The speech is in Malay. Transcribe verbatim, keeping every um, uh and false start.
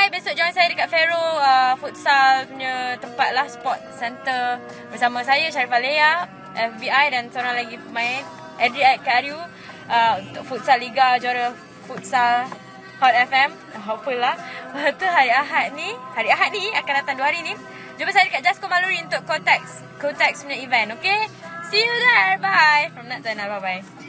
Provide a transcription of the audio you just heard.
besok join saya dekat Fero uh, futsal punya tempat lah, sport center. Bersama saya Sharifah Lea, F B I dan seorang lagi pemain Adri Kariu uh, untuk futsal Liga Juara Futsal Hot F M. Apalah. Lepas tu hari Ahad ni, hari Ahad ni akan datang dua hari ni. Jumpa saya dekat Jasko Maluri untuk Kotex, Kotex punya event. Okay? See you there. Bye. From Nat Zainal. Bye-bye.